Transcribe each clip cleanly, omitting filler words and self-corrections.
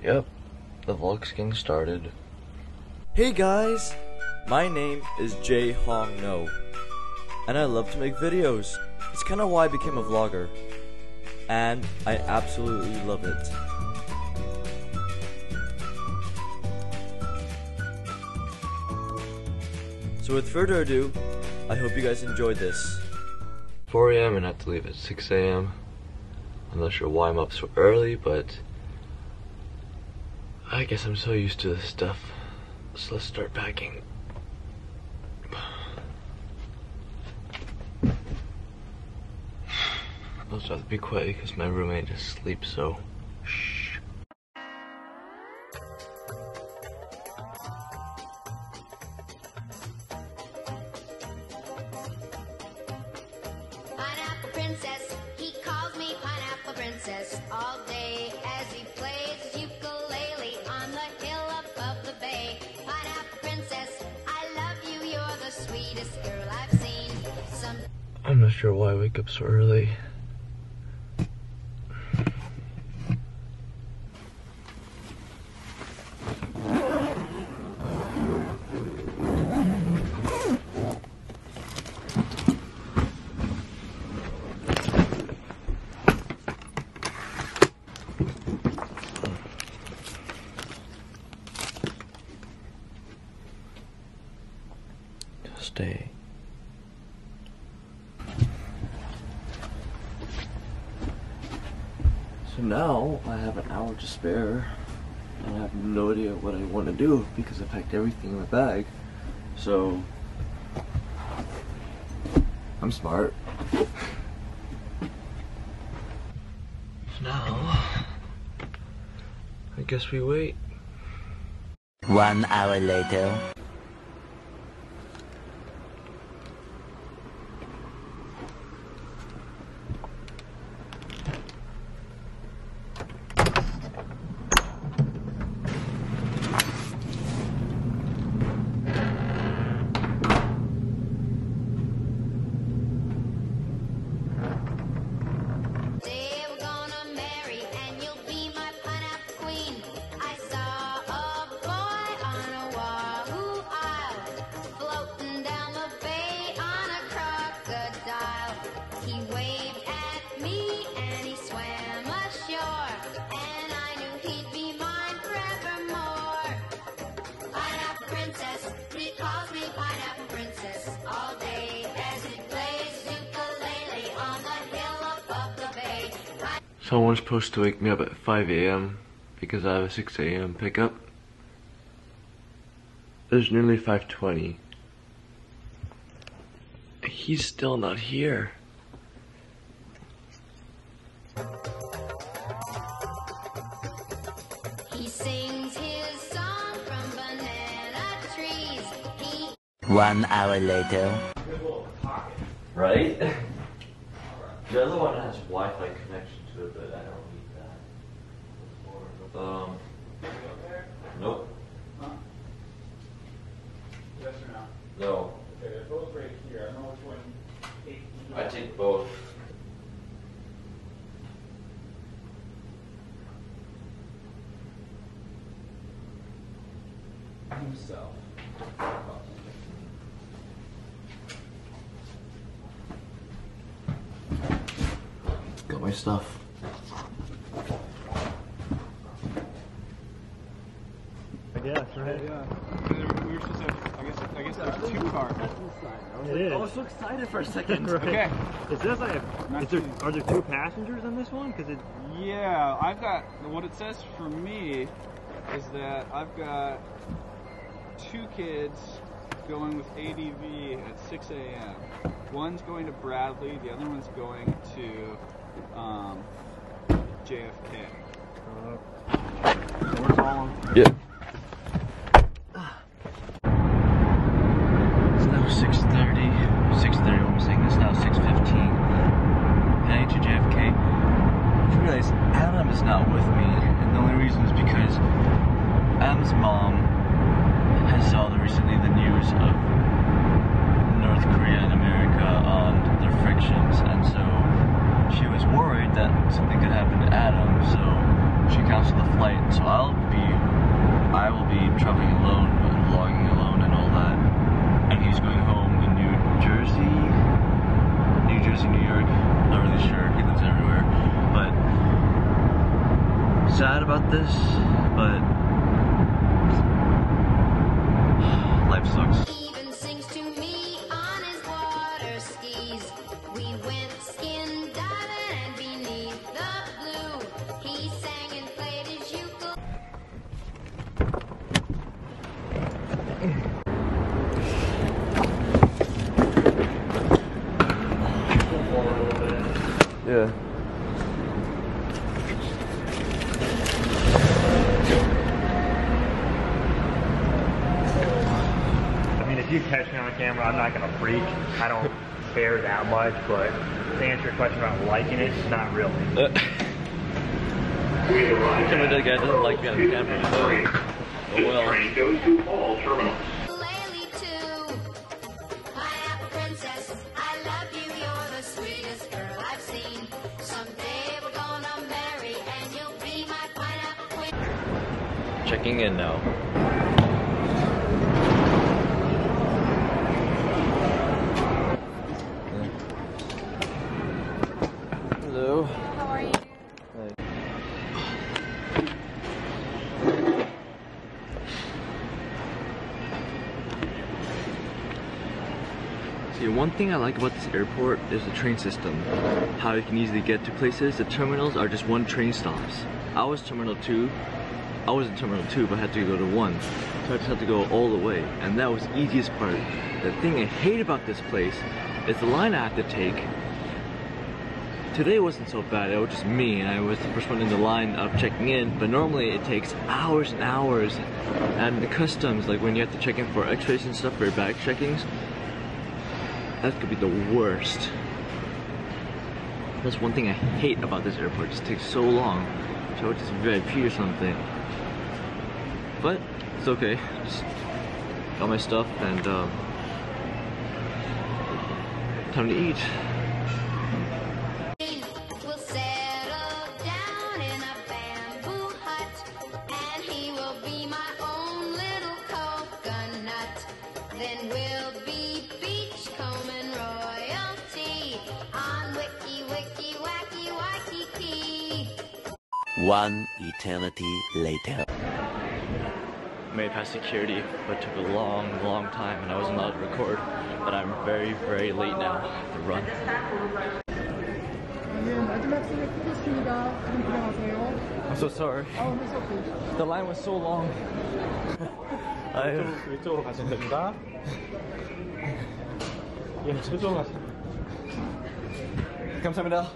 Yep, the vlog's getting started. Hey guys, my name is Jae Hong No, and I love to make videos. It's kind of why I became a vlogger, and I absolutely love it. So with further ado, I hope you guys enjoyed this. 4 a.m. and I have to leave at 6 a.m. I'm not sure why I'm up so early, but I guess I'm so used to this stuff. So let's start packing. I'll just have to be quiet because my roommate is asleep, so shh. Pineapple Princess, he calls me Pineapple Princess all day as he plays ukulele on the hill above the bay. Pineapple Princess, I love you, you're the sweetest girl I've seen. I'm not sure why I wake up so early. Stay. So now I have an hour to spare and I have no idea what I want to do because I packed everything in my bag. So I'm smart. Now I guess we wait. 1 hour later. Someone's supposed to wake me up at 5 a.m. because I have a 6 a.m. pickup. It's nearly 5:20. He's still not here. He sings his song from banana trees. 1 hour later. Right? The other one has Wi-Fi connection to it, but I don't need that. Nope. Huh? Yes or no? No. Okay, they're both right here. I don't know which one. I take both. Himself. Got my stuff. I guess, right? Yeah. We were supposed to, I guess there's two cars. I was so excited for a second. Right. Okay. It says I have. Are there two passengers on this one? Because it. Yeah, I've got, what it says for me is that I've got 2 kids going with ADV at 6 a.m. One's going to Bradley, the other one's going to JFK. So we're calling. Yeah. It's now 6:30. 6:30. What I'm saying it's now 6:15. Heading to JFK. I realize Adam is not with me, and the only reason is because Adam's mom has saw recently the news of North Korea and America on their frictions, and so she was worried that something could happen to Adam, so she canceled the flight. So I'll lives in New York. Not really sure. He lives everywhere. But sad about this, but life sucks. Even sings to me on his water skis. We went skin diving and beneath the blue, he sang and played his ukulele. Yeah. I mean, if you catch me on camera, I'm not gonna freak. I don't care that much, but to answer your question about liking it, not really. Some of the guy doesn't like me on camera, so oh well. Ukulele too. Pineapple princess, I love you, you're the sweetest girl I've seen. Someday we're gonna marry and you'll be my pineapple queen. Checking in now. Hello. How are you? See, one thing I like about this airport is the train system. How you can easily get to places. The terminals are just one train stops. I was in Terminal 2, but I had to go to 1. So I just had to go all the way. And that was the easiest part. The thing I hate about this place is the line I have to take. Today wasn't so bad, it was just me, and I was the first one in the line of checking in, but normally it takes hours and hours. And the customs, like when you have to check in for x-rays and stuff for your bag checkings, that could be the worst. That's one thing I hate about this airport, it just takes so long. So it's just VIP or something. But it's okay, just got my stuff and time to eat. We'll settle down in a bamboo hut, and he will be my own little coconut. Then we'll be beachcombing royalty on Wiki Wiki Wacky Waikiki. One eternity later. Made it past security, but took a long time and I wasn't allowed to record. But I'm very late now to run. I'm so sorry. The line was so long. 이쪽으로 가시면 됩니다. 예, 이쪽으로 가시면. 감사합니다.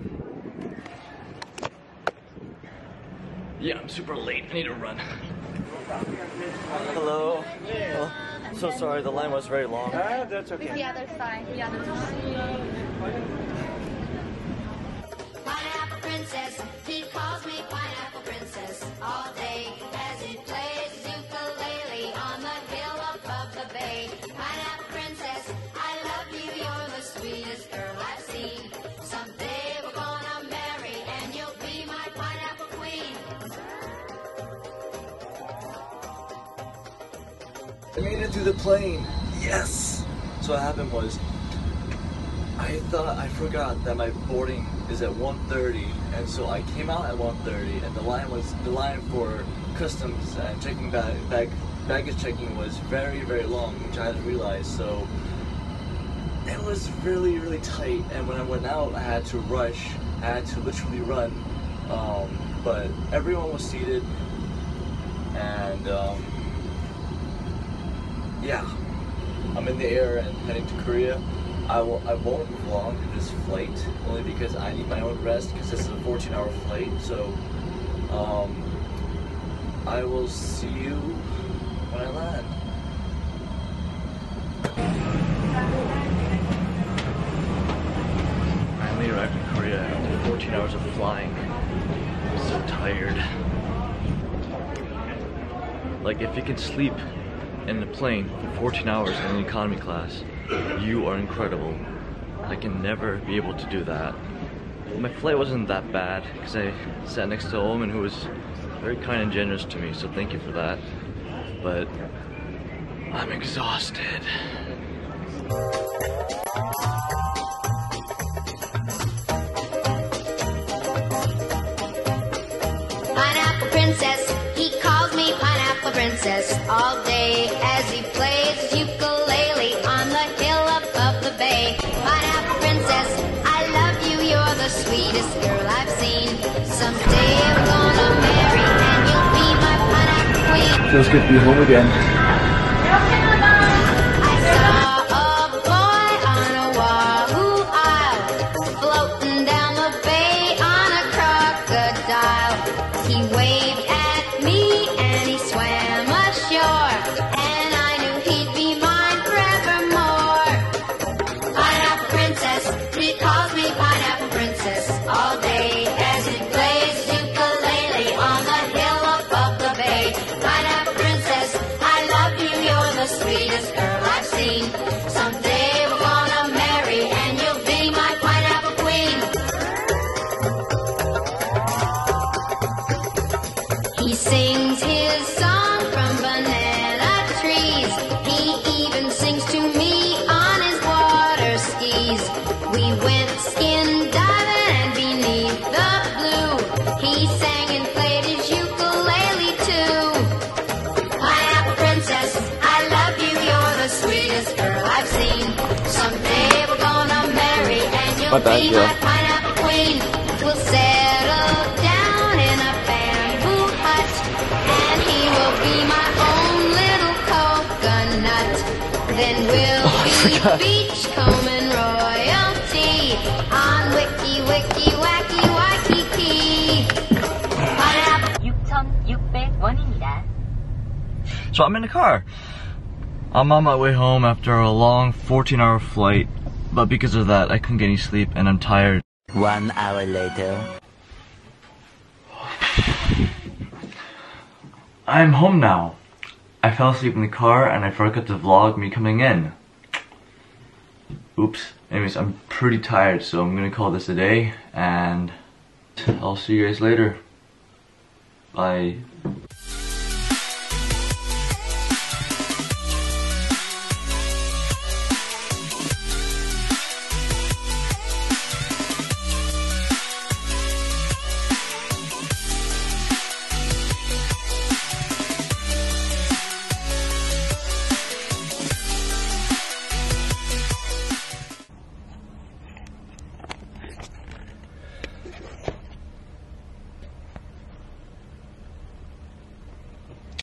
Yeah, I'm super late. I need to run. Hello. Oh, so sorry, the line was very long. That's With the other side, the other side. Pineapple princess, he calls me pineapple princess all day as he plays his ukulele on the hill above the bay. Pineapple princess, I love you, you're the sweetest girl I've seen. Someday we're gonna marry and you'll be my pineapple queen. I made it through the plane. Yes. So what happened was, I forgot that my boarding is at 1:30, and so I came out at 1:30, and the line for customs and checking baggage checking was very long, which I hadn't realized. So it was really tight, and when I went out, I had to rush. I had to literally run, but everyone was seated, and yeah, I'm in the air and heading to Korea. I won't vlog this flight only because I need my own rest because this is a 14-hour flight. So I will see you when I land. Finally arrived in Korea after 14 hours of flying. I'm so tired. Like, if you can sleep in the plane for 14 hours in the economy class, you are incredible. I can never be able to do that. My flight wasn't that bad because I sat next to a woman who was very kind and generous to me, so thank you for that. But I'm exhausted. sweetest girl I've seen. Someday I'm gonna marry and you'll be my pineapple queen. Feels good to be home again. I saw a boy on a Wahoo Isle, floating down the bay on a crocodile. He waved at me and he swam ashore, and I knew he'd be mine forevermore. Pineapple Princess, he calls me Pineapple Princess all day as he plays ukulele on the hill above the bay. Pineapple Princess, I love you, you're the sweetest girl I've seen. Someday we're gonna marry and you'll be my pineapple queen. He sings his song from banana trees. He even sings to me on his water skis. We went skin diving and beneath the blue, he sang and played his ukulele too. Pineapple Princess, I love you, you're the sweetest girl I've seen. Someday we're gonna marry and you'll be my pineapple queen. We'll settle down in a bamboo hut, and he will be my own little coconut. Then we'll be beachcombing royalty on Wiki Wiki Wacky Waikiki. Pineapple 6,600원입니다. So I'm in the car. I'm on my way home after a long 14-hour flight, but because of that, I couldn't get any sleep and I'm tired. 1 hour later. I'm home now. I fell asleep in the car and I forgot to vlog me coming in. Oops. Anyways, I'm pretty tired, so I'm gonna call this a day and I'll see you guys later. Bye.